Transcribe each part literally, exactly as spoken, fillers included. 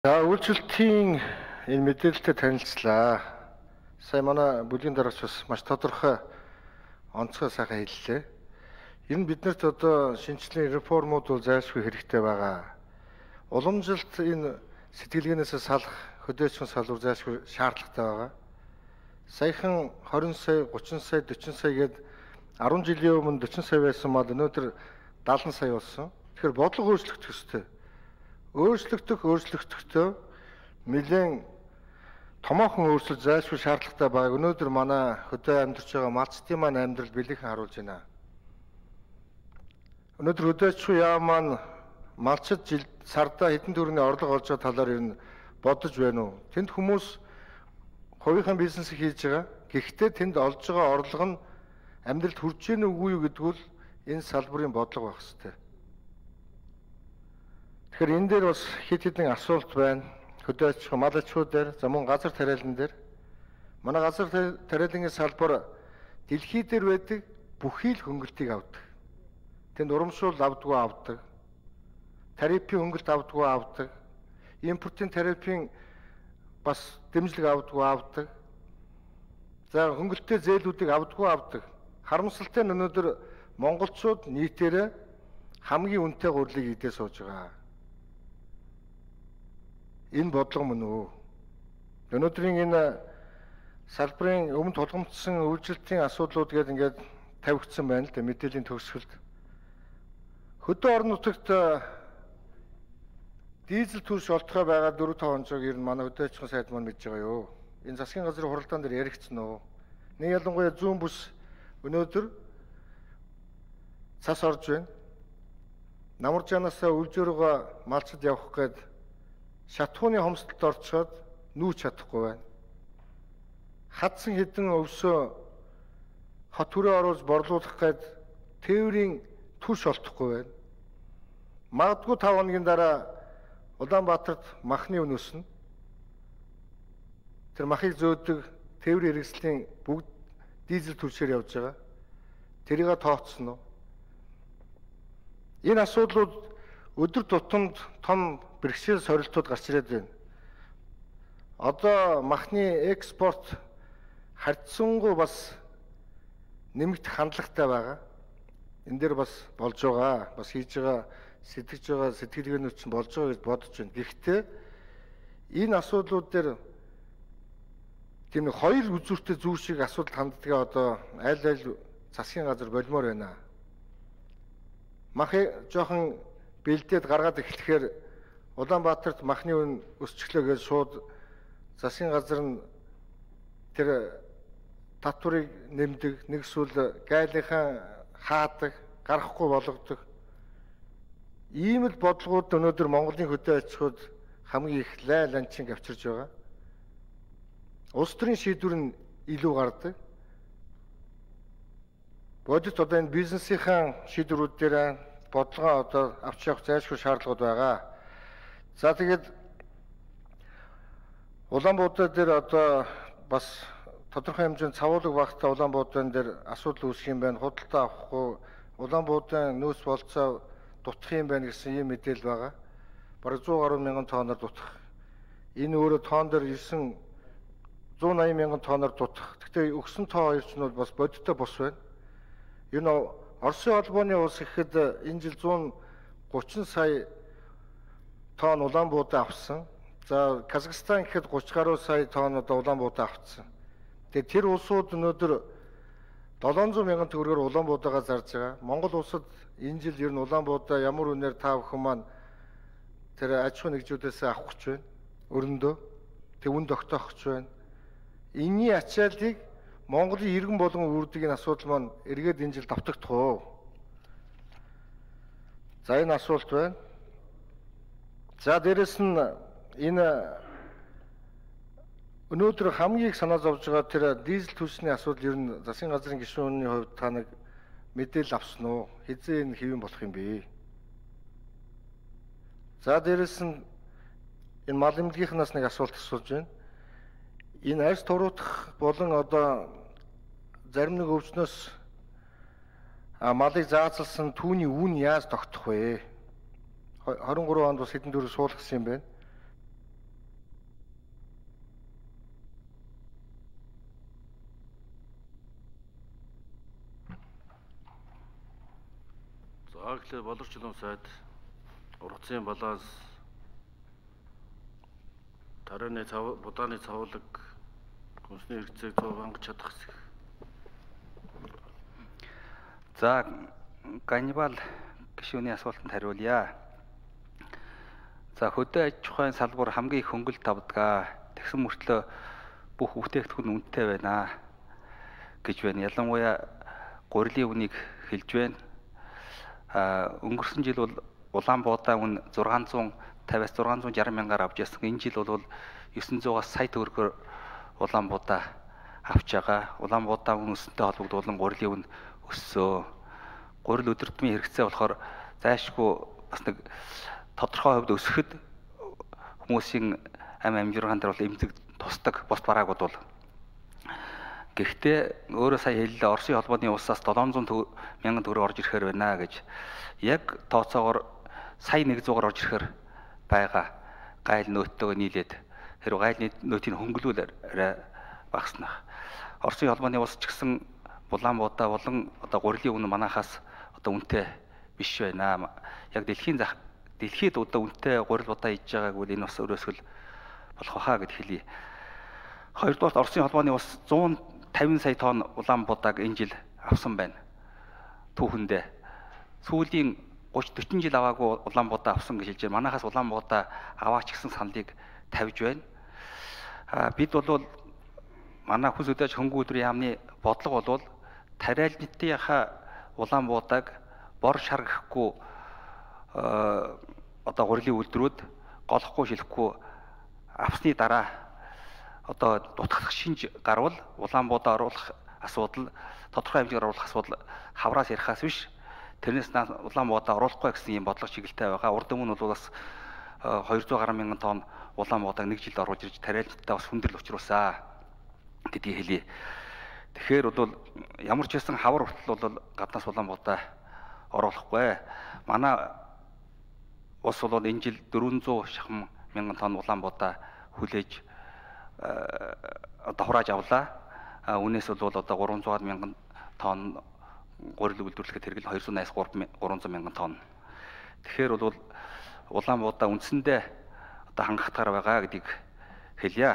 За үйлчлэлтийн энэ мэдээлэлтэй танилцлаа. Сая манай бүлгийн дараач бас маш тодорхой онцгой сайхан хэллээ. Энэ нь биднэрт одоо шинжлэлийн реформууд бол зайлшгүй хэрэгтэй байгаа. Уламжилт энэ сэтгэлгээнээс салах хөдөөсгөн салвар зайлшгүй шаардлагатай байгаа. Саяхан хорин сая, гучин сая, дөрвөн сая гээд арван жилийн өмнө дөрвөн сая байсан мал өнөөдөр даалан сая болсон. Тэгэхээр бодлого өөрчлөгдөх ёстой. Өөрчлөгдөх өөрчлөгдөхтөө нэлээд томоохон өөрчлөлт зайлшгүй шаардлагатай байгааг өнөөдөр манай хөдөө амьдарч байгаа малчдын маань амьдрал бэлэхэн харуулж байна. Өнөөдөр хөдөөчгүй яам маань малчид жил сарда хэдэн төгрөгийн орлого олж байгаа талаар ер нь бодож байна уу? Тэнд хүмүүс хувийнхаа бизнесийг хийж байгаа. Гэхдээ тэнд олж байгаа орлого нь амьдралд хүрч гэнэ үгүй юу гэдгүүл энэ салбарын бодлого байх хэрэгтэй. Тэгэхээр энэ дээр бас хэд хэдэн асуулт байна. Хөдөө аж ахуй, мал аж ахуй дээр, за мөн газар тариалан дээр. Манай газар тариалангийн салбар дэлхий дээр байдаг бүхий л хөнгөлтийг авдаг. Тэнд урамшуул авдаггүй авдаг. Тарифын хөнгөлт авдаггүй авдаг. Импортын тарифын бас дэмжлэг авдаггүй авдаг. За хөнгөлттэй зээлүүдийг авдаггүй авдаг. Харамсалтай нь өнөөдөр монголчууд нийтээрээ хамгийн үнэтэй гурлыг идээ сууж байгаа. Энэ бодлого мөн үү? Өнөөдрийн энэ салбарын өмнө тулгамдсан үйлчлэлтийн асуудлууд гээд ингээд тавигдсан байна л да мэдээллийн төгсгөлд. Хөдөө орон нутагт дизель түр шолтгой байгаа дөрвөн таван онцог ер нь манай хөдөө аж ахуйн сайд маань мэдж байгаа юу? Энэ засгийн газрын хуралдаан дээр яригдсан уу? Нэг ялангуяа зүүн бүс өнөөдөр цас орж байна. Намаржаанаас үлжөөргөө малчид явах гээд шатхууны хомсдолд орчоод нүүж чадахгүй байна. Хадсан хэдэн өвсөө хот түрээ оруулж борлуулах гээд тээврийн түр шолтохгүй байна. Магадгүй таван хоногийн дараа Улаанбаатарт махны үн өснө. Тэр махыг зөөдөг тээврийн хэрэгслийн бүгд дизель түлшээр явж байгаа. Тэрийг тооцсон уу? Энэ асуудлууд өдөр тутамд том бэрхшээл сорилтууд гарч ирээд байна. Одоо махны экспорт хардсангүй бас нэмэгдэх хандлагатай байгаа. Энэ дээр бас болж байгаа, бас хийж байгаа, сэтгэж байгаа сэтгэлгээнүүд чинь болж байгаа гэж бодож байна. Гэхдээ энэ асуудлууд дээр тийм нэг хоёр үзүүртэй зүү шиг асуудал ханддгаа одоо аль аль засгийн газар болмоор байна. Мах жоохон бэлдээд гаргаад эхлэхээр Улаанбаатарт махны үн өсчихлөө гэж шууд засгийн газар нь тэр татварыг нэмдэг, нэг эсвэл гайлынхаа хаадаг, гарахгүй болгодог. Ийм л бодлогууд өнөөдөр Монголын хөдөө аж ахуйд хамгийн их лай ланчинг авчирж байгаа. Улс төрийн шийдвэр нь илүү гардаг. Бодит одоо энэ бизнесийн шийдвэрүүд дээр бодлогоо одоо авч явах зайлшгүй шаардлагууд байгаа. За тэгээд Улаанбаатар дээр одоо бас тодорхой хэмжээнд цавуулга багтаа Улаанбаатарын дээр асуудал үүсэх юм байна. Худалдаа авахгүй Улаанбаатарын нөөц болцоо дутах юм байна гэсэн ийм мэдээлэл байгаа. Бараг зуун гаруй мянган тонноор дутах. Энэ өөрөө тоон дээр ирсэн зуун аян мянган тонноор дутах. Гэхдээ өгсөн тоо хоёр ч нь бас бодиттой бос байна. Энэ Оросын холбооны улс гэхэд энэ жил зуун гучин сая тонн Улаанбаатар авсан. За Казахстан гэхэд гурван гаруй сая тонн одоо Улаанбаатар авсан. Тэгээд тэр улсууд өнөөдөр долоон зуун мянган төгрөгөөр Улаанбаатараа зарж байгаа. Монгол улсад энэ жил ер нь Улаанбаатар ямар үнээр та бүхэн маань тэр аж ахуй нэгжүүдээс авах гэж байна. Өрөндөө тэг үн тогтоох гэж байна. Энийн ачааллыг Монголын иргэн болгон үрдэг энэ асуудал маань эргээд энэ жил давтагдах уу? За энэ асуулт байна. За дээрэс нь энэ өнөөдөр хамгийн их санаа зовж байгаа тэр дизель түлшний асуудал ер нь засгийн газрын гишүүний хувьд та нэг мэдээлэл авсан уу? Хизээ энэ хэвэн болох юм бэ? За дээрэс нь энэ мал эмнэлгийнхнаас нэг асуулт асууж байна. Энэ арьс туруутгах болон одоо зарим нэг өвчнөөс малыг заацалсан түүний үн яаж тогтох вэ? двадцать три онд бас хэдэн дөрөв суулгасан юм байна. За тэгэхээр боловсролын сайд ургацын баланс тарайны цав будааны цавлаг хүнсний хэрэгцээг хангаж чадах хэсэг. За ганнибал гишүүний асуултанд хариулъя. За хөдөө аж ахуйн салбар хамгийн их хөнгөлөлт авдаг. Тэгсэн мөртлөө бүх бүтээгдэхүүн үнэтэй байна гэж байна. Ялангуяа гурилын үнийг хэлж байна. А өнгөрсөн жил бол Улаанбуудаа үн зургаан зуун тавиас зургаан зуун жарган мянгаар авч ясан. Энэ жил бол есөн зуунаас сая төгрөгөөр Улаанбуудаа авч байгаа. Улаанбуудаа үн өсөнтэй холбогдуулан гурилын үн өссөн. Гурил өдөртмийн хэрэгцээ болохоор зайшгүй бас нэг тодорхой хувьд өсөхөд хүмүүсийн ам амжиргаан дээр бол эмзэг тусдаг бус бараагууд бол. Гэхдээ өөрөө сая хэллээ Оросын холбооны улсаас долоон зуун мянган төгрөг орж ирэхээр байна гэж. Яг тооцоогоор сая нэг зуугаар орж ирэхээр байгаа. Гайл нөөттөөгөө нийлээд хэрэг гайл нөөтийг хөнгөлүүлээрэ багаснах. Оросын холбооны улс ч гэсэн Улаанбуудаа болон одоо гурилын үн манахаас одоо үнэтэй биш байна. Яг дэлхийн зах дэлхийд одоо үнэтэй гурилуудаа хийж байгааг бол энэ бас өрөөсгөл болох хаа гэд хэлье. Хоёрдугаар Оросын холбооны улс зуун тавин сая тонн Улаанбуудааг энэ жил авсан байна. Түүхэндээ сүүлийн гуч дөрвөн жил аваагүй Улаанбуудаа авсан гэж хэлж байна. Манайхаас Улаанбуудаа аваач гэсэн саналыг тавьж байна. А бид бол манай хүнс хөдөөж хөнгөн өдрийн яамны бодлого бол тариалнытынхаа Улаанбуудааг бор шаргахгүй одоо гурилын үйлдвэрүүд голохгүй шилэхгүй авсны дараа одоо дутагдах шинж гарвал Улаанбуудаа оруулах асуудал тодорхой хэмжээгээр оруулах асуудал хавраас ярихаас биш тэрнээс Улаанбуудаа оруулахгүй гэсэн юм бодлого чиглэлтэй байгаа. Урд өмнө бол бас двести гаруй мянган тонн Улаанбуудааг нэг жилд оруулж ирж тариалнытаа бас хүндрэл учруулсан гэдгийг хэлье. Тэгэхээр бол ямар ч байсан хавар хүртэл бол гаднаас Улаанбуудаа оруулахгүй. Манай улс бол энэ жил дөрвөн зуун шахам мянган тонн Улаанбуудаа хүлээж одоо хурааж авлаа. Үнээс бол одоо гурван зуун мянган тонн гурил үйлдвэрлэхэд хэрэгэл хоёр зуун найс гурван зуун мянган тонн. Тэгэхээр бол Улаанбуудаа үндсэндээ одоо хангалттай байгаа гэдгийг хэлье.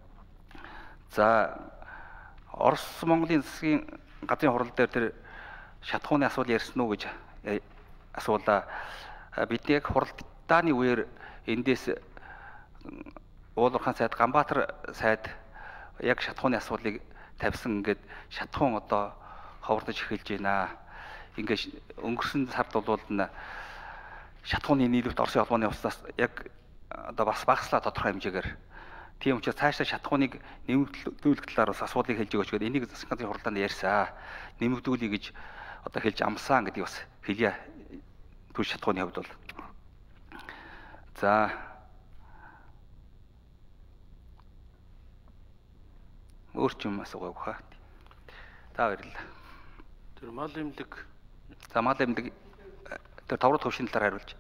За Орос Монголын засгийн газрын хурал дээр тэр шатхууны асуудал ярьсан уу гэж асуулаа. Бидний яг хуралдааны үеэр эндээс Уулуурхан сайд, Ганбаатар сайд яг шатхууны асуудлыг тавьсан. Ингээд шатхуун одоо ховордож эхэлж байна. Ингээд өнгөрсөн сард бол шатхууны нийлүүлэлт Оросын холбооны улсаас яг одоо бас багаслаа тодорхой хэмжээгээр. Тийм учраас цаашдаа шатхууныг нэмэгдүүлэх талаар бас асуудлыг хэлж өгөөч гэдэг энийг засгийн газрын хуралдаанд ярьсан. Нэмэгдүүлэе гэж одоо хэлж амсан гэдгийг бас хэлье. Түр шатхууны хувьд бол. За өөр ч юм асуугааг хаа. Та баярлалаа. Тэр мал эмнэлэг за мал эмнэлэг тэр таврууд хөвшин талаар хариулж.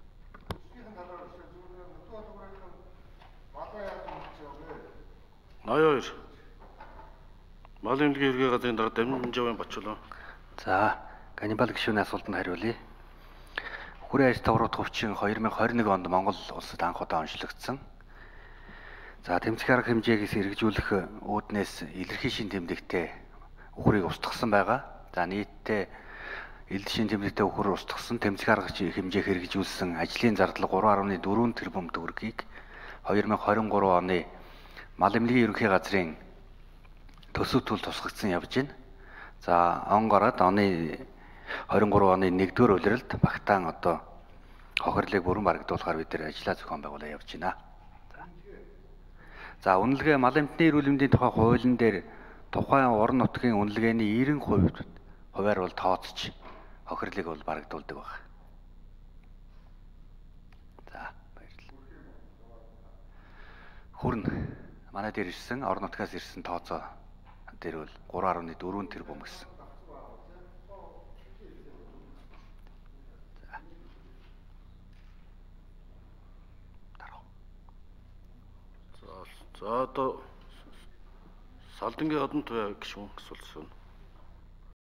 ноёр мал эмнэлгийн ерхий газрын дараа дамжин бочлоо. За ганнибал гишүүний асуултанд хариулъя. Хүрээ аж таврууд хөвчин две тысячи двадцать один онд Монгол улсад анх удаа онцлогдсон. За тэмцэх арга хэмжээгээс хэрэгжүүлэх үүднээс илэрхий шин тэмдэгтээ үхрийг устгасан байгаа. За нийтдээ ил шин тэмдэгтээ үхэр устгасан тэмцэх арга хэмжээ хэрэгжүүлсэн ажлын зардал three point four тэрбум төгрөгийг две тысячи двадцать три оны мал эмнэлгийн ерөнхий газрын төсөв тул тусгагдсан явж байна. За он гараад оны двадцать три оны нэгдүгээр улиралд багтаан одоо хохирлыг бүрэн барагдуулахаар бид нар ажиллаа зохион байгуулаад явж байна. За үнэлгээ мал эмтний эрүүл мэндийн тухай хуулийн дээр тухайн орон нутгийн үнэлгээний ninety percent хувиар бол тооцож хохирлыг бол барагдуулдаг байна. За баярлалаа. Хүрн манай дээр ирсэн орон нутгаас ирсэн тооцоо дээр бол three point four тэрбум гэсэн. За одоо Салдангийн одон туяа гишүүн асуулт асууна.